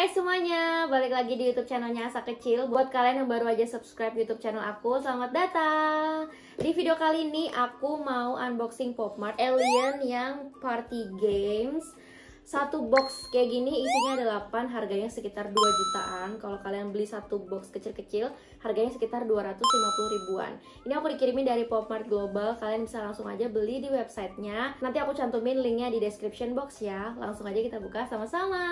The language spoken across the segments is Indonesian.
Hai semuanya, balik lagi di YouTube channelnya Asa Kecil. Buat kalian yang baru aja subscribe YouTube channel aku, selamat datang. Di video kali ini aku mau unboxing Pop-Mart Alien yang Party Games. Satu box kayak gini isinya ada 8, harganya sekitar 2 jutaan. Kalau kalian beli satu box kecil-kecil, harganya sekitar 250 ribuan. Ini aku dikirimin dari Pop-Mart Global, kalian bisa langsung aja beli di websitenya. Nanti aku cantumin linknya di description box ya. Langsung aja kita buka sama-sama.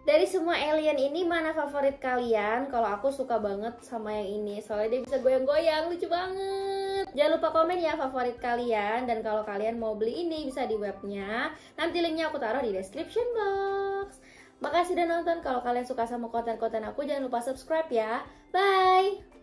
Dari semua alien ini mana favorit kalian? Kalau aku suka banget sama yang ini, soalnya dia bisa goyang-goyang, lucu banget. Jangan lupa komen ya favorit kalian. Dan kalau kalian mau beli ini bisa di webnya. Nanti linknya aku taruh di description box. Makasih udah nonton. Kalau kalian suka sama konten-konten aku, jangan lupa subscribe ya. Bye!